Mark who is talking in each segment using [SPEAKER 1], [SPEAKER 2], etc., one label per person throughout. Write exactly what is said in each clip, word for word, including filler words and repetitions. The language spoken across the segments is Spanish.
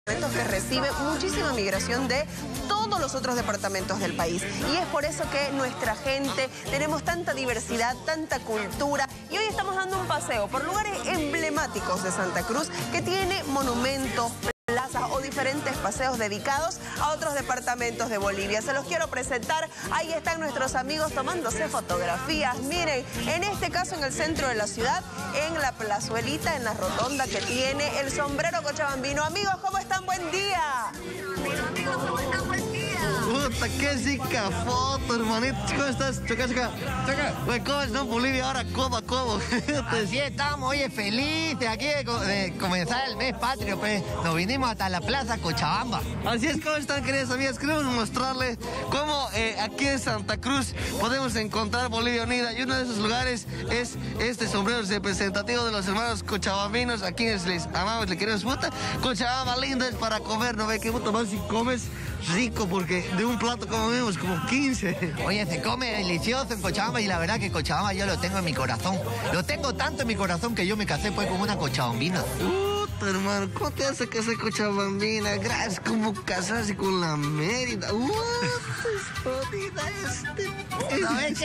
[SPEAKER 1] que recibe muchísima migración de todos los otros departamentos del país. Y es por eso que nuestra gente, tenemos tanta diversidad, tanta cultura. Y hoy estamos dando un paseo por lugares emblemáticos de Santa Cruz que tiene monumentos, plazas o diferentes paseos dedicados a otros departamentos de Bolivia. Se los quiero presentar. Ahí están nuestros amigos tomándose fotografías. Miren, en este caso en el centro de la ciudad, en la plazuelita, en la rotonda que tiene el sombrero cochabambino. Amigos, ¿cómo están? Buen día. Amigos, ¿cómo están? Buen día.
[SPEAKER 2] Puta, qué rica foto, hermanito. ¿Cómo estás? Choca, choca. Choca. Güey, ¿cómo estás, Bolivia? Ahora, ¿cómo, cómo?
[SPEAKER 3] Así estamos, oye, felices aquí de, de comenzar el mes patrio, pues. Nos vinimos hasta la Plaza Cochabamba.
[SPEAKER 2] Así es, ¿cómo están, queridas amigas? Queremos mostrarles cómo eh, aquí en Santa Cruz podemos encontrar Bolivia Unida. Y uno de esos lugares es este sombrero representativo de los hermanos cochabambinos. Aquí les amamos, le queremos puta. Cochabamba lindo es para comer, ¿no ve? Qué puta más si comes rico, porque de un plato comemos como quince.
[SPEAKER 3] Oye, se come delicioso en Cochabamba y la verdad que Cochabamba yo lo tengo en mi corazón. Lo tengo tanto en mi corazón que yo me casé pues con una cochabambina.
[SPEAKER 2] Puta, hermano, ¿cómo te hace casar cochabambina? Gracias, como casarse con la Mérida. Uh, es jodida este.
[SPEAKER 3] No, es que...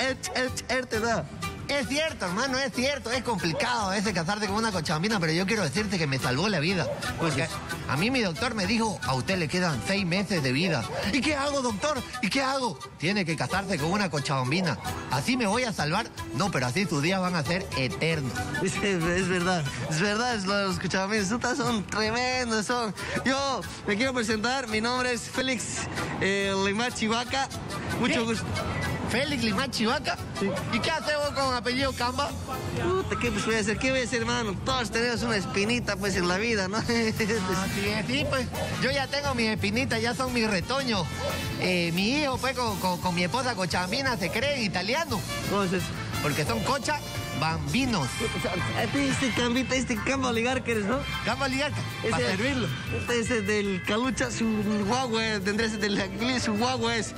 [SPEAKER 2] Es,
[SPEAKER 3] Es cierto, hermano, es cierto, es complicado ese casarte con una cochabambina, pero yo quiero decirte que me salvó la vida. Porque a mí mi doctor me dijo, a usted le quedan seis meses de vida. ¿Y qué hago, doctor? ¿Y qué hago? Tiene que casarse con una cochabambina. ¿Así me voy a salvar? No, pero así sus días van a ser eternos.
[SPEAKER 2] Es, es verdad, es verdad, es lo de los cochabambinos. Estos son tremendos, son. Yo me quiero presentar, mi nombre es Félix eh, Limachi Vaca. Mucho
[SPEAKER 3] ¿Qué?
[SPEAKER 2] gusto.
[SPEAKER 3] ¿Félix Limachi Vaca? Sí. ¿Y qué haces vos con apellido Camba?
[SPEAKER 2] Puta, ¿qué pues voy a hacer? ¿Qué voy a hacer, hermano? Todos tenemos una espinita, pues, en la vida, ¿no?
[SPEAKER 3] Ah, sí, sí, pues, yo ya tengo mis espinitas, ya son mis retoños. Eh, mi hijo, pues, con, con, con mi esposa cochabambina se cree italiano.
[SPEAKER 2] ¿Cómo es eso?
[SPEAKER 3] Porque son cochabambinos.
[SPEAKER 2] Este cambita, este camba oligarca eres, ¿no?
[SPEAKER 3] Camba oligarca, para servirlo.
[SPEAKER 2] Este es el del calucha, su guagua, tendré ese del inglés, su guagua es.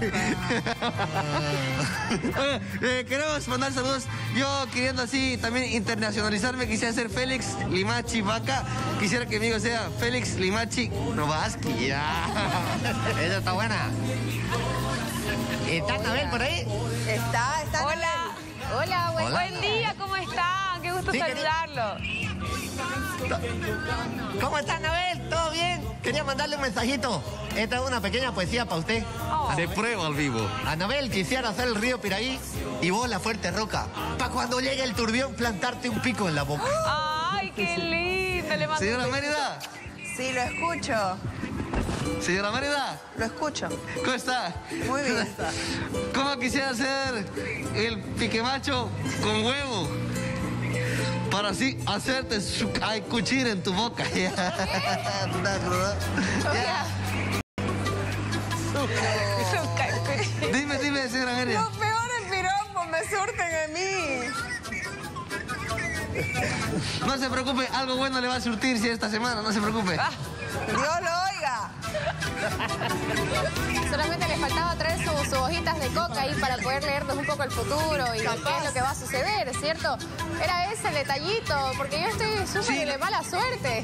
[SPEAKER 2] Oye, eh, queremos mandar saludos. Yo queriendo así también internacionalizarme, quisiera ser Félix Limachi Vaca. Quisiera que mi amigo sea Félix Limachi Novaski. Ya.
[SPEAKER 3] Esa está buena. ¿Está Anabel por ahí?
[SPEAKER 1] Está, está.
[SPEAKER 4] Hola. Hola, buen,
[SPEAKER 3] Hola.
[SPEAKER 4] buen día, ¿cómo están? Qué gusto
[SPEAKER 3] Sí,
[SPEAKER 4] saludarlo.
[SPEAKER 3] ¿Cómo está Anabel? ¿Todo bien? Quería mandarle un mensajito. Esta es una pequeña poesía para usted.
[SPEAKER 4] Oh.
[SPEAKER 2] De prueba al vivo.
[SPEAKER 3] Anabel, quisiera hacer el río Piraí y vos la fuerte roca. Para cuando llegue el turbión plantarte un pico en la boca.
[SPEAKER 4] Ay, qué lindo. Le mando
[SPEAKER 2] Señora
[SPEAKER 4] un beso.
[SPEAKER 2] Mérida.
[SPEAKER 1] Sí, lo escucho.
[SPEAKER 2] Señora Mérida.
[SPEAKER 1] Lo escucho.
[SPEAKER 2] ¿Cómo está?
[SPEAKER 1] Muy bien.
[SPEAKER 2] ¿Cómo quisiera hacer el piquemacho con huevo? Para así hacerte su ay, cuchir en tu boca. Dime, dime, señora Mérida.
[SPEAKER 1] Los peores piropos me surten a mí.
[SPEAKER 2] No se preocupe, algo bueno le va a surtir si esta semana, no se preocupe.
[SPEAKER 1] Ah, Dios lo oiga.
[SPEAKER 5] Solamente le faltaba traer sus, sus hojitas de coca ahí para poder leernos un poco el futuro y de qué es lo que va a suceder, ¿cierto? Era ese el detallito, porque yo estoy súper
[SPEAKER 2] Sí.
[SPEAKER 5] de mala suerte.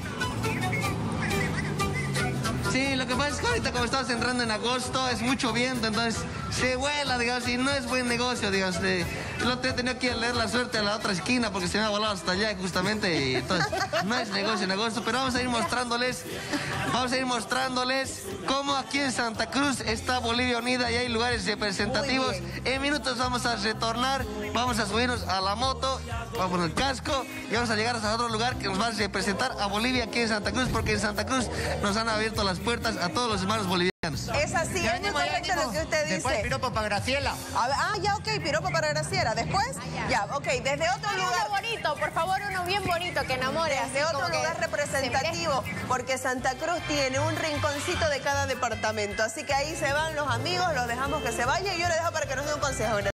[SPEAKER 2] Sí, lo que pasa es que ahorita como estamos entrando en agosto es mucho viento, entonces se vuela, digamos, y no es buen negocio, digamos. De, lo he tenido que ir a leer la suerte a la otra esquina porque se me ha volado hasta allá justamente, y entonces no es negocio en agosto, pero vamos a ir mostrándoles, vamos a ir mostrándoles cómo aquí en Santa Cruz está Bolivia Unida y hay lugares representativos. En minutos vamos a retornar, vamos a subirnos a la moto, vamos con el casco y vamos a llegar hasta otro lugar que nos va a representar a Bolivia aquí en Santa Cruz, porque en Santa Cruz nos han abierto las puertas a todos los hermanos bolivianos.
[SPEAKER 1] Es así,
[SPEAKER 3] Ya
[SPEAKER 1] es muy
[SPEAKER 3] venimos, ya
[SPEAKER 1] correcto lo que usted
[SPEAKER 3] Después
[SPEAKER 1] dice.
[SPEAKER 3] piropo para Graciela.
[SPEAKER 1] A ver, ah, ya, ok, piropo para Graciela. Después, ya, ok, desde otro
[SPEAKER 5] Uno
[SPEAKER 1] lugar.
[SPEAKER 5] bonito, por favor, uno bien bonito, que enamore.
[SPEAKER 1] Desde
[SPEAKER 5] así
[SPEAKER 1] otro
[SPEAKER 5] como que
[SPEAKER 1] lugar
[SPEAKER 5] se
[SPEAKER 1] representativo, porque Santa Cruz tiene un rinconcito de cada departamento. Así que ahí se van los amigos, los dejamos que se vayan y yo les dejo para que nos dé un consejo.